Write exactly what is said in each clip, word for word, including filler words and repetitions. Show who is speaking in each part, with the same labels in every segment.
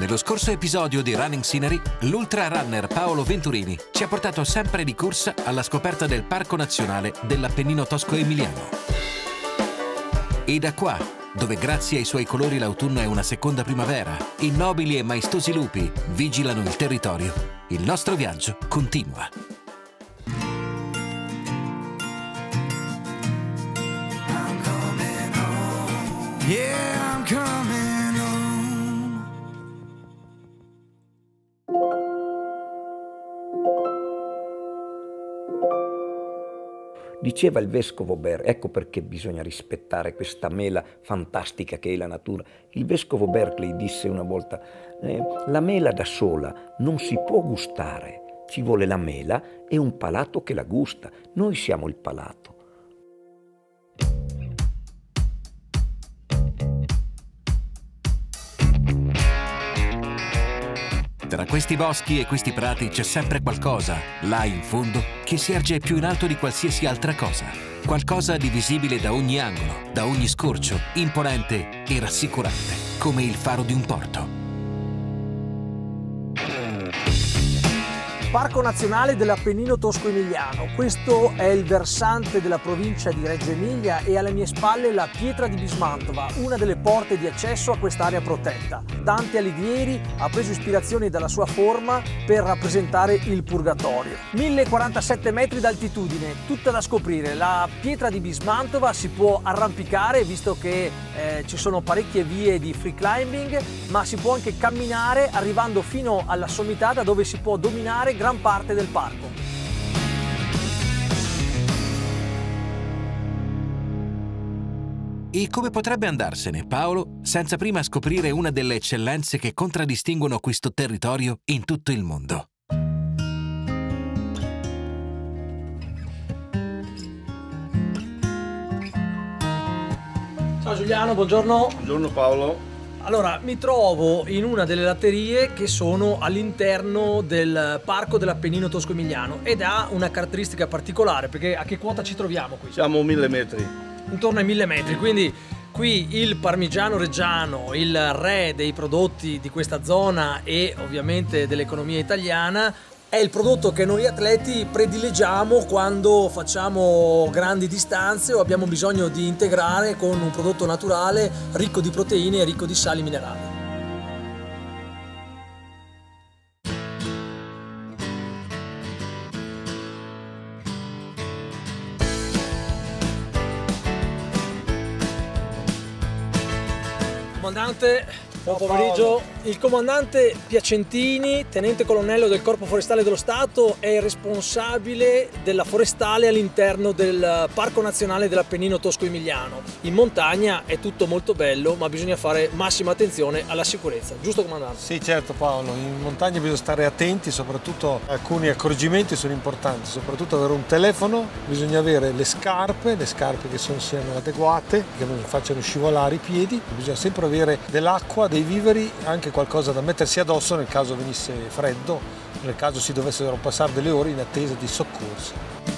Speaker 1: Nello scorso episodio di Running Scenery, l'ultra runner Paolo Venturini ci ha portato sempre di corsa alla scoperta del Parco Nazionale dell'Appennino Tosco-Emiliano. E da qua, dove grazie ai suoi colori l'autunno è una seconda primavera, i nobili e maestosi lupi vigilano il territorio, il nostro viaggio continua.
Speaker 2: Yeah, I'm coming home.
Speaker 3: Diceva il vescovo Ber, ecco perché bisogna rispettare questa mela fantastica che è la natura. Il vescovo Berkeley disse una volta, eh, la mela da sola non si può gustare, ci vuole la mela e un palato che la gusta. Noi siamo il palato.
Speaker 1: Tra questi boschi e questi prati c'è sempre qualcosa, là in fondo, che si erge più in alto di qualsiasi altra cosa. Qualcosa di visibile da ogni angolo, da ogni scorcio, imponente e rassicurante, come il faro di un porto.
Speaker 4: Parco Nazionale dell'Appennino Tosco-Emiliano. Questo è il versante della provincia di Reggio Emilia e alle mie spalle la Pietra di Bismantova, una delle porte di accesso a quest'area protetta. Dante Alighieri ha preso ispirazione dalla sua forma per rappresentare il Purgatorio. mille quarantasette metri d'altitudine, tutta da scoprire. La Pietra di Bismantova si può arrampicare, visto che eh, ci sono parecchie vie di free climbing, ma si può anche camminare arrivando fino alla sommità, da dove si può dominare gran parte del parco.
Speaker 1: E come potrebbe andarsene, Paolo, senza prima scoprire una delle eccellenze che contraddistinguono questo territorio in tutto il mondo?
Speaker 4: Ciao Giuliano, buongiorno.
Speaker 5: Buongiorno Paolo.
Speaker 4: Allora, mi trovo in una delle latterie che sono all'interno del Parco dell'Appennino Tosco-Emiliano ed ha una caratteristica particolare, perché a che quota ci troviamo qui?
Speaker 5: Siamo a mille metri.
Speaker 4: Intorno ai mille metri, quindi qui il parmigiano reggiano, il re dei prodotti di questa zona e ovviamente dell'economia italiana, è il prodotto che noi atleti prediligiamo quando facciamo grandi distanze o abbiamo bisogno di integrare con un prodotto naturale ricco di proteine e ricco di sali minerali. Comandante, buon pomeriggio. Il comandante Piacentini, tenente colonnello del Corpo Forestale dello Stato, è il responsabile della forestale all'interno del Parco Nazionale dell'Appennino Tosco-Emiliano. In montagna è tutto molto bello, ma bisogna fare massima attenzione alla sicurezza, giusto comandante?
Speaker 6: Sì, certo Paolo, in montagna bisogna stare attenti, soprattutto alcuni accorgimenti sono importanti, soprattutto avere un telefono, bisogna avere le scarpe, le scarpe che sono, siano adeguate, che non facciano scivolare i piedi, bisogna sempre avere dell'acqua, dei viveri, anche qualcosa da mettersi addosso nel caso venisse freddo, nel caso si dovessero passare delle ore in attesa di soccorsi.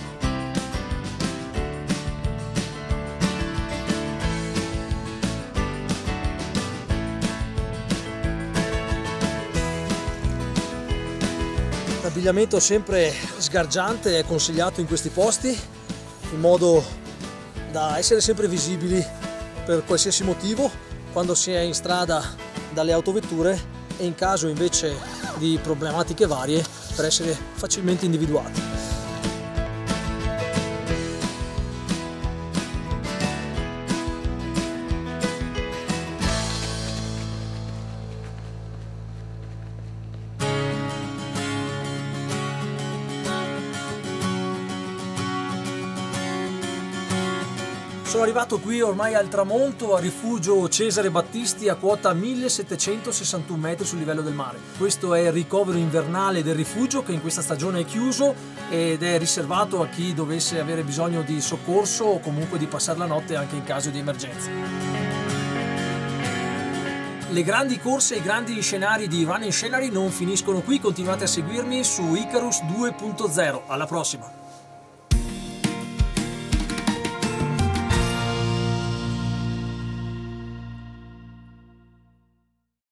Speaker 4: L'abbigliamento sempre sgargiante è consigliato in questi posti, in modo da essere sempre visibili per qualsiasi motivo quando si è in strada dalle autovetture e in caso invece di problematiche varie per essere facilmente individuati. Sono arrivato qui ormai al tramonto, a rifugio Cesare Battisti, a quota millesettecentosessantuno metri sul livello del mare. Questo è il ricovero invernale del rifugio, che in questa stagione è chiuso ed è riservato a chi dovesse avere bisogno di soccorso o comunque di passare la notte anche in caso di emergenza. Le grandi corse e i grandi scenari di Running Scenery non finiscono qui, continuate a seguirmi su Icarus due punto zero. Alla prossima!